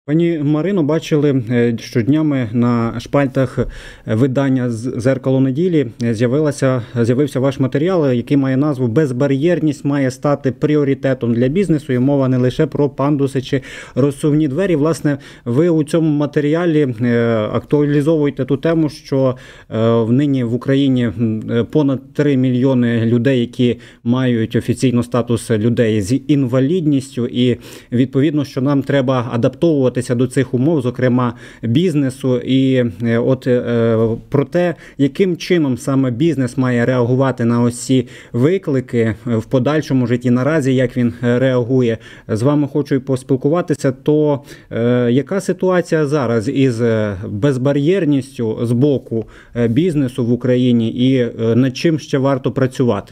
Пані Марино, бачили, що днями на шпальтах видання «Дзеркало неділі» з'явився ваш матеріал, який має назву «Безбар'єрність має стати пріоритетом для бізнесу». І мова не лише про пандуси чи розсувні двері. Власне, ви у цьому матеріалі актуалізовуєте ту тему, що нині в Україні понад 3 мільйони людей, які мають офіційно статус людей з інвалідністю, і відповідно, що нам треба адаптовувати до цих умов, зокрема бізнесу, і про те, яким чином саме бізнес має реагувати на ось ці виклики в подальшому житті, наразі як він реагує. З вами хочу і поспілкуватися, то яка ситуація зараз із безбар'єрністю з боку бізнесу в Україні і над чим ще варто працювати?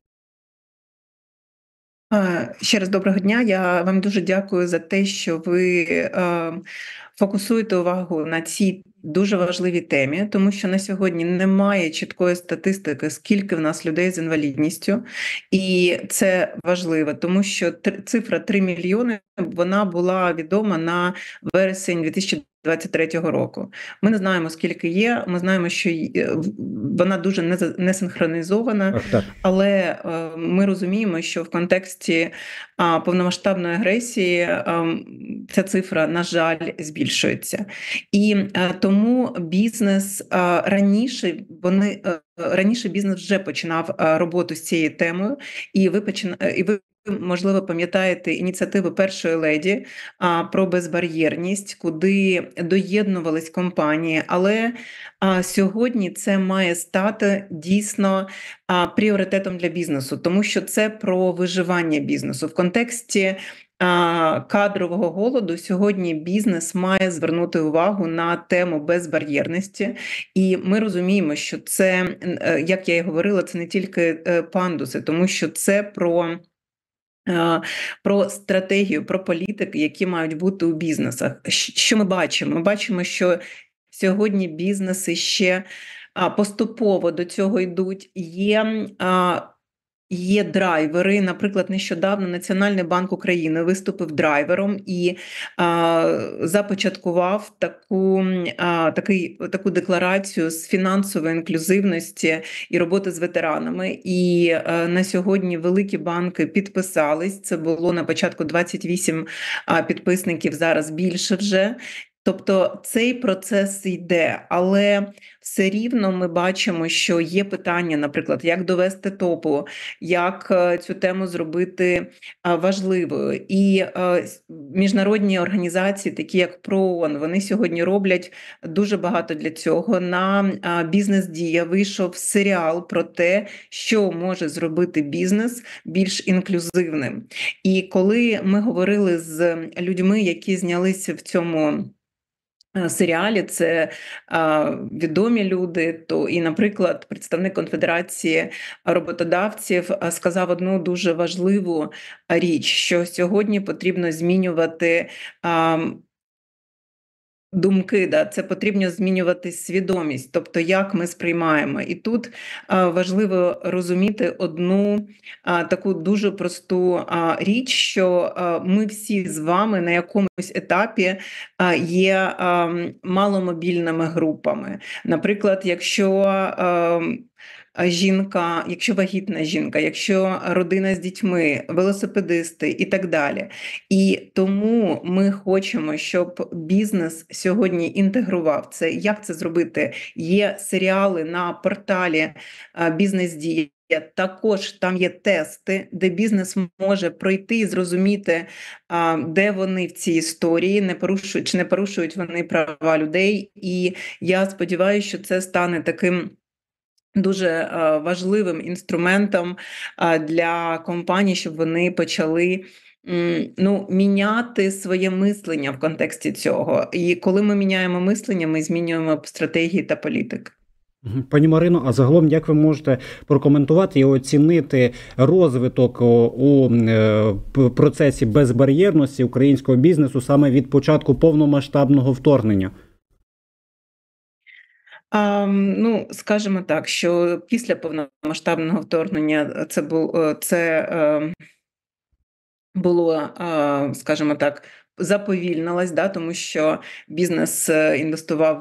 Ще раз доброго дня. Я вам дуже дякую за те, що ви фокусуєте увагу на цій дуже важливій темі, тому що на сьогодні немає чіткої статистики, скільки в нас людей з інвалідністю, і це важливо, тому що цифра 3 мільйони, вона була відома на вересень 2023 року. Ми не знаємо, скільки є, ми знаємо, що вона дуже не синхронізована, але ми розуміємо, що в контексті повномасштабної агресії ця цифра, на жаль, збільшується. І тому бізнес раніше бізнес вже починав роботу з цією темою, і ви можливо, пам'ятаєте ініціативи першої леді про безбар'єрність, куди доєднувались компанії, але сьогодні це має стати дійсно пріоритетом для бізнесу, тому що це про виживання бізнесу. В контексті кадрового голоду сьогодні бізнес має звернути увагу на тему безбар'єрності. І ми розуміємо, що це, як я і говорила, це не тільки пандуси, тому що це про стратегію, про політики, які мають бути у бізнесах. Що ми бачимо? Ми бачимо, що сьогодні бізнеси ще поступово до цього йдуть. Є драйвери. Наприклад, нещодавно Національний банк України виступив драйвером і започаткував таку декларацію з фінансової інклюзивності і роботи з ветеранами. І на сьогодні великі банки підписались. Це було на початку 28 підписників, зараз більше вже. Тобто цей процес йде, але все рівно ми бачимо, що є питання, наприклад, як довести топу, як цю тему зробити важливою. І міжнародні організації, такі як ПРООН, вони сьогодні роблять дуже багато для цього. На «Бізнес-Дія» вийшов серіал про те, що може зробити бізнес більш інклюзивним. І коли ми говорили з людьми, які знялися в цьому серіалі, це відомі люди, то і, наприклад, представник Конфедерації роботодавців сказав одну дуже важливу річ, що сьогодні потрібно змінювати думки, це потрібно змінювати свідомість, тобто як ми сприймаємо. І тут важливо розуміти одну таку дуже просту річ, що ми всі з вами на якомусь етапі є маломобільними групами. Наприклад, якщо вагітна жінка, якщо родина з дітьми, велосипедисти і так далі. І тому ми хочемо, щоб бізнес сьогодні інтегрував це. Як це зробити? Є серіали на порталі «Бізнес-Дія». Також там є тести, де бізнес може пройти і зрозуміти, де вони в цій історії, не порушують вони права людей. І я сподіваюся, що це стане таким дуже важливим інструментом для компаній, щоб вони почали міняти своє мислення в контексті цього. І коли ми міняємо мислення, ми змінюємо стратегії та політики. Пані Марино, а загалом як ви можете прокоментувати і оцінити розвиток у процесі безбар'єрності українського бізнесу саме від початку повномасштабного вторгнення? Скажімо так, що після повномасштабного вторгнення це було, скажімо так, заповільнилась, да, тому що бізнес інвестував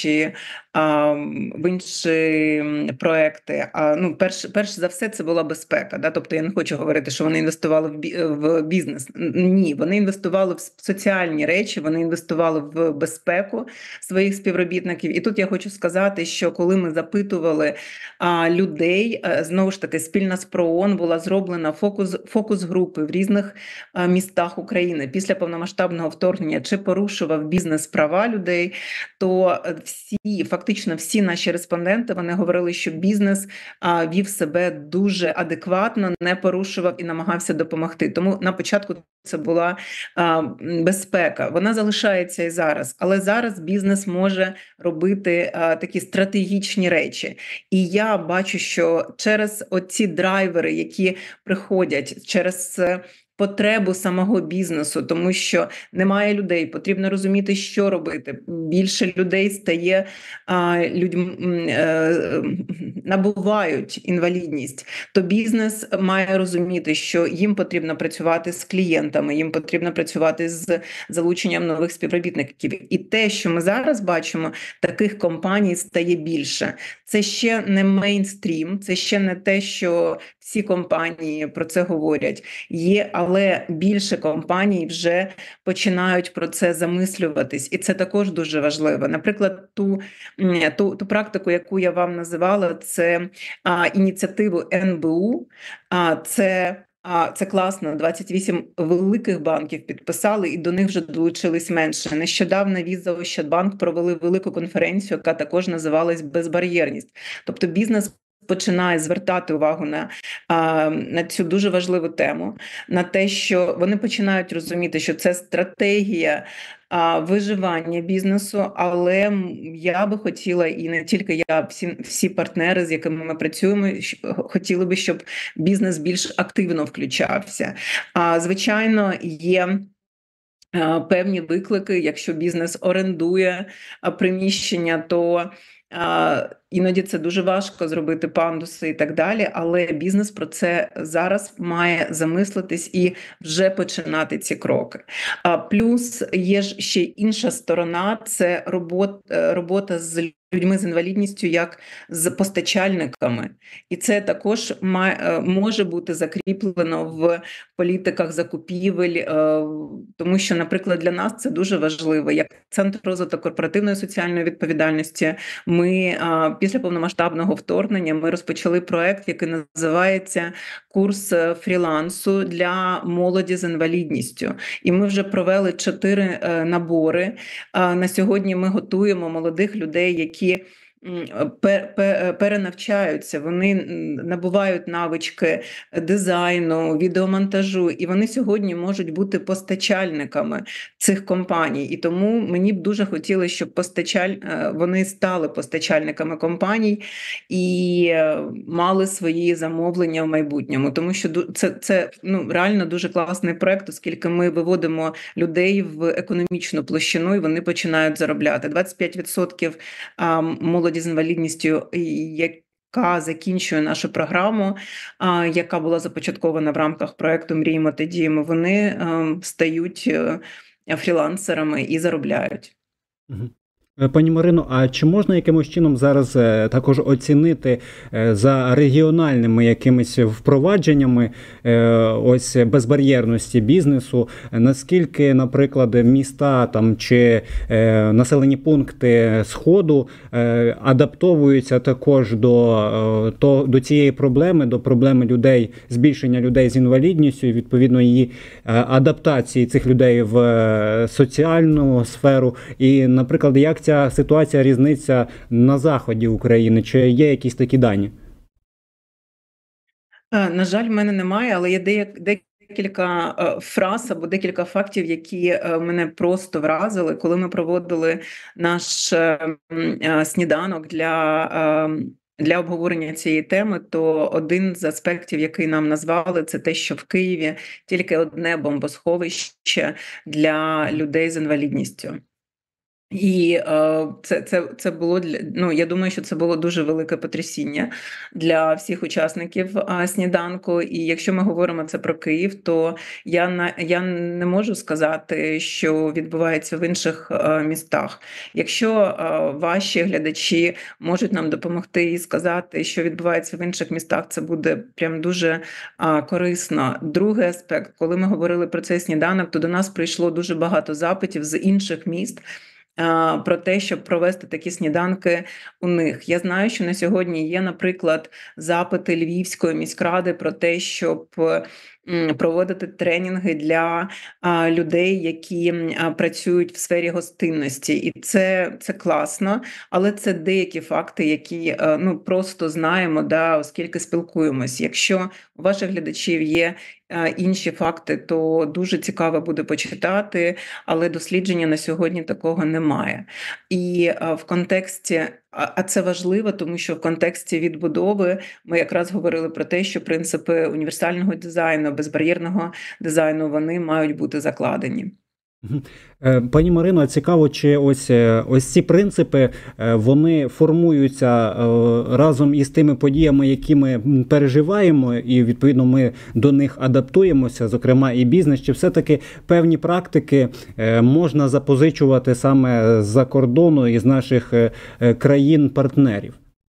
в інші проекти. Ну, перш за все, це була безпека. Да? Тобто я не хочу говорити, що вони інвестували в бізнес. Ні, вони інвестували в соціальні речі, вони інвестували в безпеку своїх співробітників. І тут я хочу сказати, що коли ми запитували людей, знову ж таки, спільно з ПРООН була зроблена фокус-групи в різних містах України після повномасштабного вторгнення, чи порушував бізнес права людей, то фактично всі наші респонденти, вони говорили, що бізнес вів себе дуже адекватно, не порушував і намагався допомогти. Тому на початку це була безпека. Вона залишається і зараз. Але зараз бізнес може робити такі стратегічні речі. І я бачу, що через оці драйвери, які приходять, через потребу самого бізнесу, тому що немає людей, потрібно розуміти, що робити. Більше людей стає набувають інвалідність, то бізнес має розуміти, що їм потрібно працювати з клієнтами, їм потрібно працювати з залученням нових співробітників. І те, що ми зараз бачимо, таких компаній стає більше. Це ще не мейнстрім, це ще не те, що всі компанії про це говорять. Але більше компаній вже починають про це замислюватись. І це також дуже важливо. Наприклад, ту практику, яку я вам називала, це ініціативу НБУ. Це класно, 28 великих банків підписали, і до них вже долучились менше. Нещодавно Віза, Ощадбанк провели велику конференцію, яка також називалась «Безбар'єрність». Тобто бізнес починає звертати увагу на цю дуже важливу тему, на те, що вони починають розуміти, що це стратегія виживання бізнесу, але я би хотіла, і не тільки я, всі партнери, з якими ми працюємо, хотіли би, щоб бізнес більш активно включався. Звичайно, є певні виклики, якщо бізнес орендує приміщення, то іноді це дуже важко зробити пандуси і так далі, але бізнес про це зараз має замислитись і вже починати ці кроки. Плюс є ж ще інша сторона – це робота з людьми з інвалідністю як з постачальниками. І це також може бути закріплено в політиках закупівель, тому що, наприклад, для нас це дуже важливо. Як Центр розвитку корпоративної соціальної відповідальності, ми після повномасштабного вторгнення ми розпочали проект, який називається «Курс фрілансу для молоді з інвалідністю». І ми вже провели 4 набори. На сьогодні ми готуємо молодих людей, які перенавчаються, вони набувають навички дизайну, відеомонтажу, і вони сьогодні можуть бути постачальниками цих компаній. І тому мені б дуже хотілося, щоб вони стали постачальниками компаній і мали свої замовлення в майбутньому. Тому що це реально дуже класний проект, оскільки ми виводимо людей в економічну площину, і вони починають заробляти. 25% молоді з інвалідністю, яка закінчує нашу програму, яка була започаткована в рамках проекту «Мріємо та діємо», вони стають фрілансерами і заробляють. Пані Марино, а чи можна якимось чином зараз також оцінити за регіональними якимись впровадженнями ось безбар'єрності бізнесу, наскільки, наприклад, міста там чи населені пункти Сходу адаптовуються також до цієї проблеми, до проблеми людей, збільшення людей з інвалідністю і, відповідно, її адаптації цих людей в соціальну сферу і, наприклад, як ця ситуація різниця на заході України? Чи є якісь такі дані? На жаль, в мене немає, але є декілька фраз або декілька фактів, які мене просто вразили, коли ми проводили наш сніданок для обговорення цієї теми, то один з аспектів, який нам назвали, це те, що в Києві тільки одне бомбосховище для людей з інвалідністю. І це було ну, я думаю, що це було дуже велике потрясіння для всіх учасників сніданку. І якщо ми говоримо це про Київ, то я не можу сказати, що відбувається в інших містах. Якщо ваші глядачі можуть нам допомогти і сказати, що відбувається в інших містах, це буде прям дуже корисно. Другий аспект, коли ми говорили про цей сніданок, то до нас прийшло дуже багато запитів з інших міст про те, щоб провести такі сніданки у них. Я знаю, що на сьогодні є, наприклад, запити Львівської міськради про те, щоб проводити тренінги для людей, які працюють в сфері гостинності. І це класно, але це деякі факти, які ну, просто знаємо, да, оскільки спілкуємось. Якщо у ваших глядачів є інші факти, то дуже цікаво буде почитати, але дослідження на сьогодні такого немає. І в контексті, а це важливо, тому що в контексті відбудови ми якраз говорили про те, що принципи універсального дизайну, безбар'єрного дизайну, вони мають бути закладені. Пані Марино, цікаво, чи ось ці принципи, вони формуються разом із тими подіями, які ми переживаємо, і відповідно ми до них адаптуємося, зокрема і бізнес, чи все-таки певні практики можна запозичувати саме з-за кордону із наших країн-партнерів?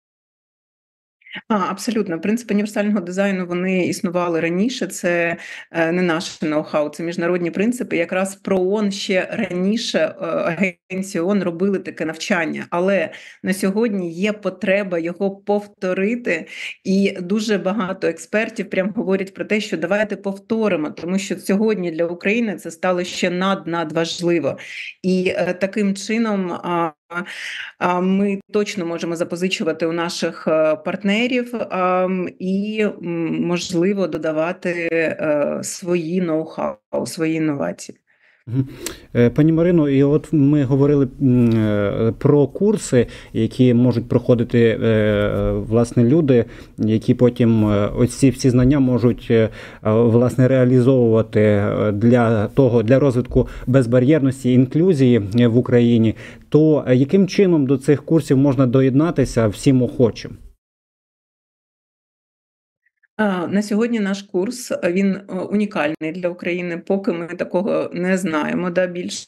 Абсолютно. Принципи універсального дизайну, вони існували раніше, це не наше ноу-хау, це міжнародні принципи. Якраз про ООН ще раніше агенції ООН робили таке навчання, але на сьогодні є потреба його повторити, і дуже багато експертів прям говорять про те, що давайте повторимо, тому що сьогодні для України це стало ще надважливо. І таким чином ми точно можемо запозичувати у наших партнерів і, можливо, додавати свої ноу-хау, свої інновації. Пані Марино, і от ми говорили про курси, які можуть проходити власне люди, які потім оці всі знання можуть власне реалізовувати для розвитку безбар'єрності, інклюзії в Україні. То яким чином до цих курсів можна доєднатися всім охочим? На сьогодні наш курс, він унікальний для України, поки ми такого не знаємо, да, більше.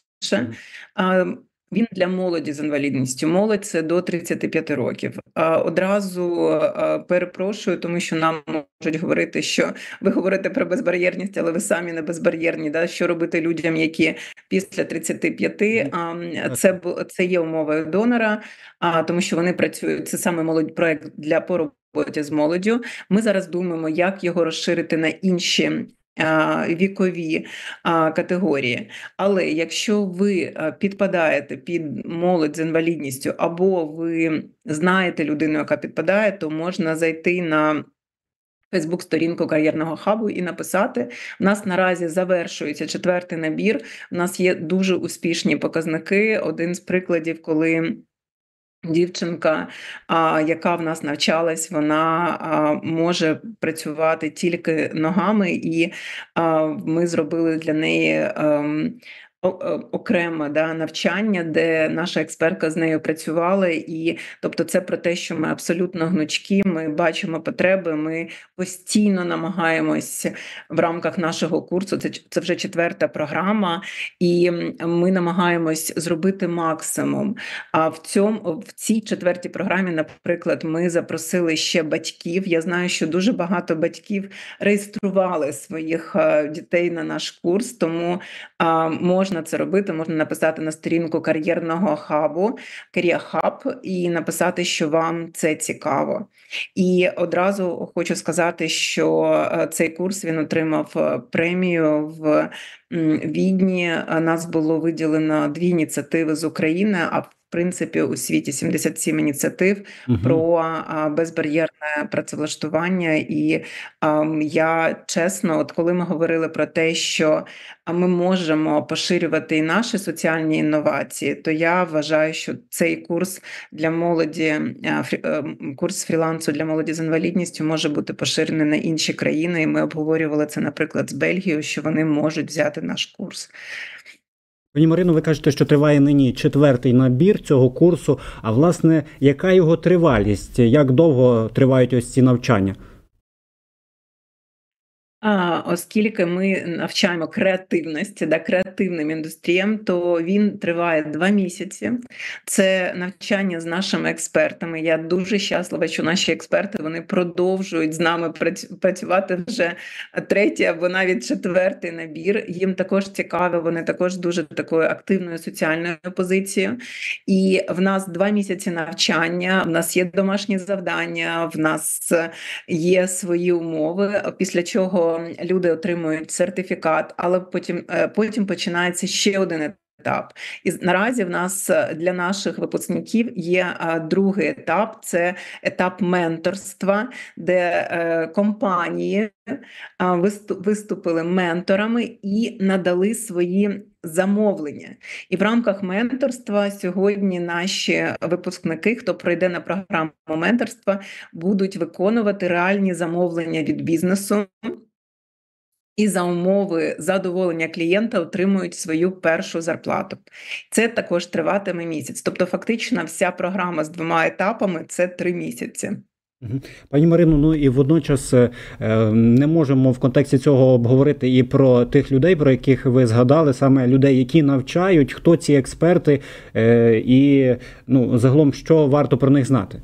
Він для молоді з інвалідністю. Молодь – це до 35 років. Одразу перепрошую, тому що нам можуть говорити, що ви говорите про безбар'єрність, але ви самі не безбар'єрні. Да? Що робити людям, які після 35? Це є умовою донора, тому що вони працюють, це саме проект для роботі з молоддю. Ми зараз думаємо, як його розширити на інші вікові категорії. Але якщо ви підпадаєте під молодь з інвалідністю, або ви знаєте людину, яка підпадає, то можна зайти на Фейсбук-сторінку кар'єрного хабу і написати. У нас наразі завершується 4-й набір. У нас є дуже успішні показники. Один з прикладів, коли дівчинка, яка в нас навчалась, вона може працювати тільки ногами, і ми зробили для неї окреме навчання, де наша експертка з нею працювала. І тобто це про те, що ми абсолютно гнучкі, ми бачимо потреби, ми постійно намагаємось в рамках нашого курсу, це вже 4-та програма, і ми намагаємось зробити максимум. А в цій 4-й програмі, наприклад, ми запросили ще батьків. Я знаю, що дуже багато батьків реєстрували своїх дітей на наш курс, тому можна це робити, можна написати на сторінку кар'єрного хабу, Career Hub, і написати, що вам це цікаво. І одразу хочу сказати, що цей курс, він отримав премію в Відні. Нас було виділено 2 ініціативи з України, а в принципі у світі 77 ініціатив про безбар'єрне працевлаштування. І я чесно, от коли ми говорили про те, що ми можемо поширювати і наші соціальні інновації, то я вважаю, що цей курс для молоді, курс фрілансу для молоді з інвалідністю може бути поширений на інші країни. І ми обговорювали це, наприклад, з Бельгією, що вони можуть взяти наш курс. Пані Марино, ви кажете, що триває нині 4-й набір цього курсу. А власне, яка його тривалість? Як довго тривають ось ці навчання? Оскільки ми навчаємо креативності, креативним індустріям, то він триває 2 місяці. Це навчання з нашими експертами. Я дуже щаслива, що наші експерти вони продовжують з нами працювати вже 3-й або навіть 4-й набір. Їм також цікаво, вони також дуже такою активною соціальною позицією. І в нас 2 місяці навчання, в нас є домашні завдання, в нас є свої умови, після чого люди отримують сертифікат, але потім починається ще один етап. І наразі в нас для наших випускників є другий етап – це етап менторства, де компанії виступили менторами і надали свої замовлення. І в рамках менторства сьогодні наші випускники, хто пройде на програму менторства, будуть виконувати реальні замовлення від бізнесу, і за умови задоволення клієнта отримують свою першу зарплату. Це також триватиме місяць. Тобто фактично вся програма з 2 етапами – це 3 місяці. Пані Марино, ну і водночас не можемо в контексті цього обговорити і про тих людей, про яких ви згадали, саме людей, які навчають, хто ці експерти і загалом, що варто про них знати?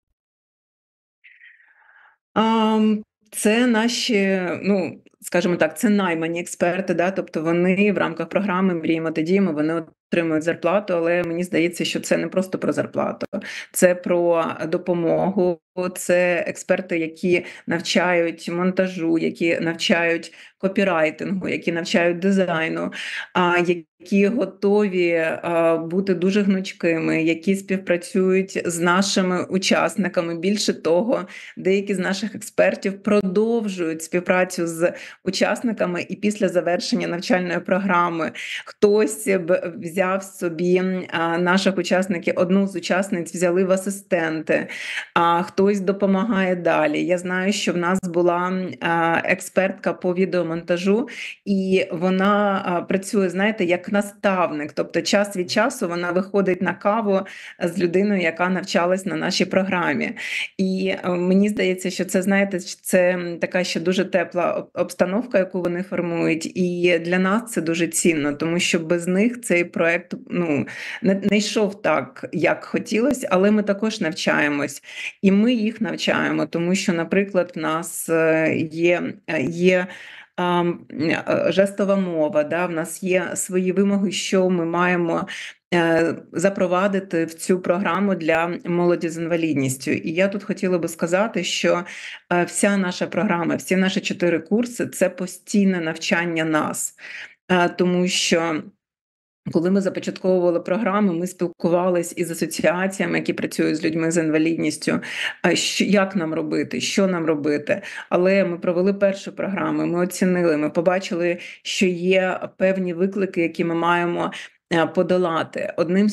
Це наші, скажімо так, це наймані експерти, тобто вони в рамках програми «Мріємо та діємо», вони отримують зарплату, але мені здається, що це не просто про зарплату, це про допомогу, це експерти, які навчають монтажу, які навчають копірайтингу, які навчають дизайну, які готові бути дуже гнучкими, які співпрацюють з нашими учасниками. Більше того, деякі з наших експертів продовжують співпрацю з учасниками і після завершення навчальної програми. Хтось взяв собі наших учасників, одну з учасниць взяли в асистенти, а хтось допомагає далі. Я знаю, що в нас була експертка по відеомонтажу, і вона працює, знаєте, як наставник. Тобто час від часу вона виходить на каву з людиною, яка навчалась на нашій програмі. І мені здається, що це, знаєте, це така ще дуже тепла обстановка, яку вони формують. І для нас це дуже цінно, тому що без них цей проект не йшов так, як хотілося, але ми також навчаємось. І ми їх навчаємо, тому що, наприклад, в нас є жестова мова, в нас є свої вимоги, що ми маємо запровадити в цю програму для молоді з інвалідністю. І я тут хотіла би сказати, що вся наша програма, всі наші 4 курси – це постійне навчання нас, тому що коли ми започатковували програму, ми спілкувалися із асоціаціями, які працюють з людьми з інвалідністю, як нам робити, що нам робити. Але ми провели першу програму, ми оцінили, ми побачили, що є певні виклики, які ми маємо подолати. Одним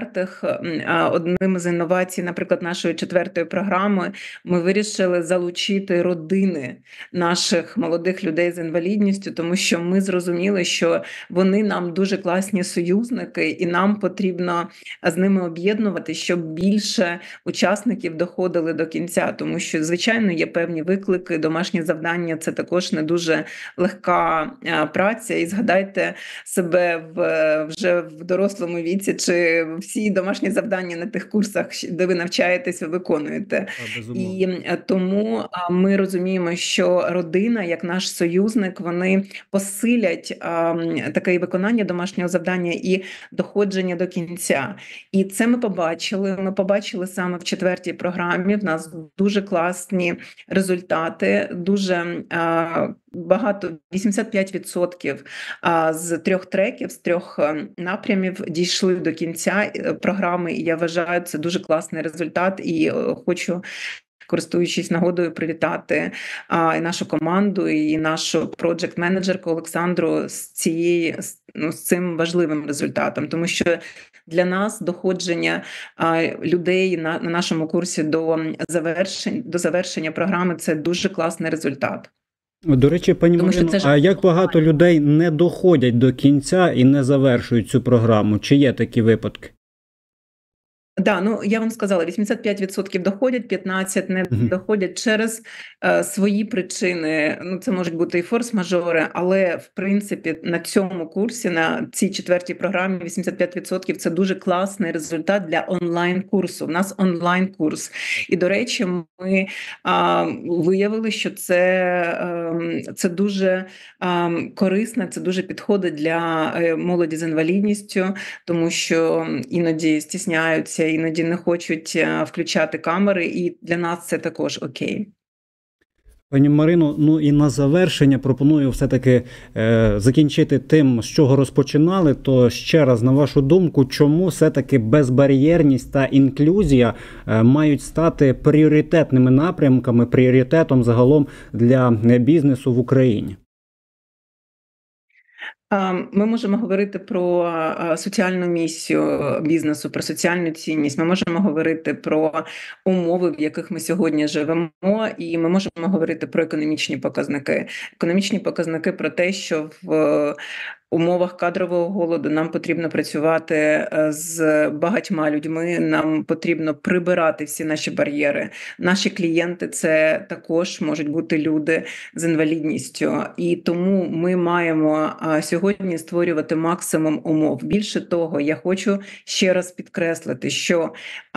з інновацій, наприклад, нашої 4-ї програми, ми вирішили залучити родини наших молодих людей з інвалідністю, тому що ми зрозуміли, що вони нам дуже класні союзники, і нам потрібно з ними об'єднувати, щоб більше учасників доходили до кінця, тому що, звичайно, є певні виклики, домашні завдання – це також не дуже легка праця, і згадайте себе вже в дорослому віці, чи всі домашні завдання на тих курсах, де ви навчаєтесь, ви виконуєте. І тому ми розуміємо, що родина, як наш союзник, вони посилять таке виконання домашнього завдання і доходження до кінця. І це ми побачили. Ми побачили саме в 4-й програмі. В нас дуже класні результати, дуже багато, 85% з 3 треків, з 3 напрямів дійшли до кінця програми, і я вважаю, це дуже класний результат, і хочу, користуючись нагодою, привітати і нашу команду, і нашу проджект-менеджерку Олександру з цим важливим результатом, тому що для нас доходження людей на нашому курсі до завершення програми – це дуже класний результат. До речі, пані Тому що Марино, це ж а як багато людей не доходять до кінця і не завершують цю програму? Чи є такі випадки? Да, ну я вам сказала, 85% доходять, 15% не Мгм. доходять через свої причини. Ну, це можуть бути і форс-мажори, але в принципі на цьому курсі, на цій четвертій програмі, 85% це дуже класний результат для онлайн-курсу. У нас онлайн-курс. І, до речі, ми виявили, що це дуже корисно, це дуже підходить для молоді з інвалідністю, тому що іноді стісняються, іноді не хочуть включати камери, і для нас це також окей. Пані Марино, ну і на завершення пропоную все-таки закінчити тим, з чого розпочинали. То ще раз, на вашу думку, чому все-таки безбар'єрність та інклюзія мають стати пріоритетними напрямками, пріоритетом загалом для бізнесу в Україні? Ми можемо говорити про соціальну місію бізнесу, про соціальну цінність. Ми можемо говорити про умови, в яких ми сьогодні живемо, і ми можемо говорити про економічні показники. Економічні показники про те, що в умовах кадрового голоду нам потрібно працювати з багатьма людьми. Нам потрібно прибирати всі наші бар'єри. Наші клієнти це також можуть бути люди з інвалідністю, і тому ми маємо сьогодні створювати максимум умов. Більше того, я хочу ще раз підкреслити, що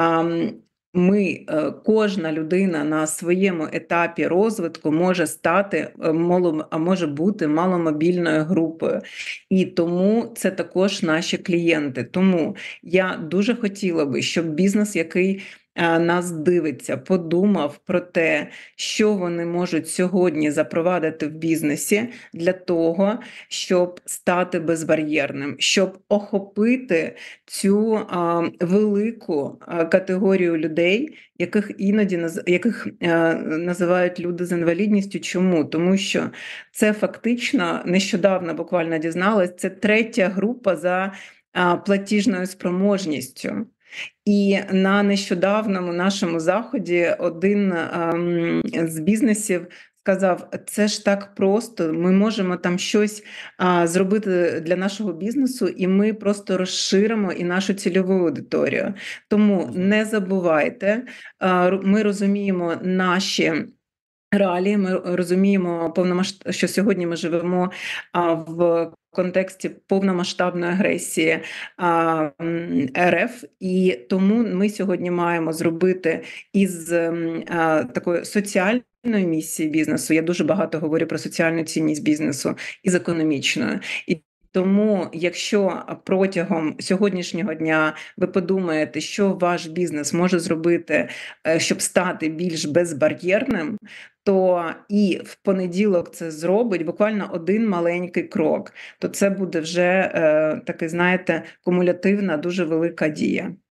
кожна людина на своєму етапі розвитку може стати може бути маломобільною групою, і тому це також наші клієнти. Тому я дуже хотіла би, щоб бізнес, який нас дивиться, подумав про те, що вони можуть сьогодні запровадити в бізнесі для того, щоб стати безбар'єрним, щоб охопити цю велику категорію людей, яких називають люди з інвалідністю. Чому? Тому що це фактично нещодавно буквально дізналась, це третя група за платіжною спроможністю. І на нещодавному нашому заході один з бізнесів сказав: це ж так просто, ми можемо там щось зробити для нашого бізнесу, і ми просто розширимо і нашу цільову аудиторію. Тому не забувайте, ми розуміємо наші реалії, ми розуміємо що сьогодні ми живемо в контексті повномасштабної агресії РФ, і тому ми сьогодні маємо зробити із такої соціальної місії бізнесу. Я дуже багато говорю про соціальну цінність бізнесу із економічною. І тому, якщо протягом сьогоднішнього дня ви подумаєте, що ваш бізнес може зробити, щоб стати більш безбар'єрним, то і в понеділок це зробить буквально один маленький крок, то це буде вже такий, знаєте, кумулятивна, дуже велика дія.